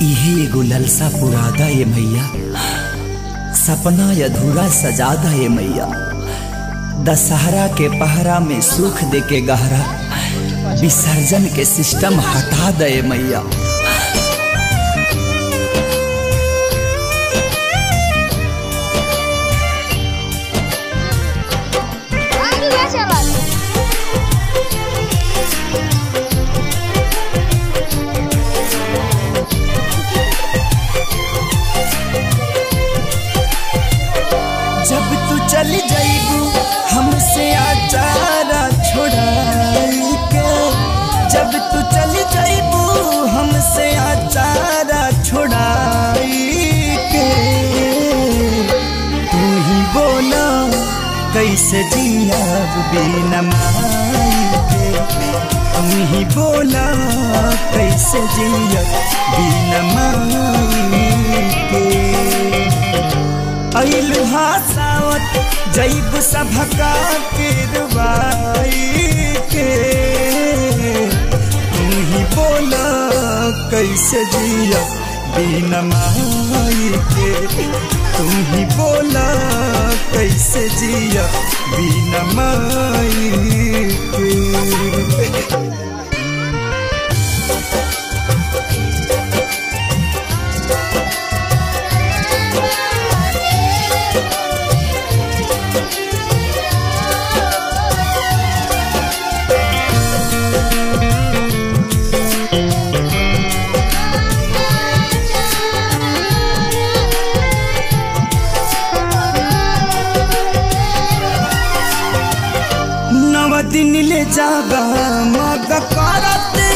इहे एगो ललसा पुरादा ये मैया, सपना अधूरा सजादा ये मैया। दशहरा के पहरा में सुख दे के गहरा, विसर्जन के सिस्टम हटा दे मैया। जब तू चली जाइबू हमसे आचारा छोड़ाई के, जब तू चली जाइबू हमसे आचारा छोड़ाई के, तू ही बोला कैसे जियाब बिना माई के, तू ही बोला कैसे जियाब बिना माई के। अइलु हासावत जैब सभका किरवाई के, तू ही बोला कैसे जिया बिना माई के, तू ही बोला कैसे जिया बिना माई के। दिन ले जागा मग करत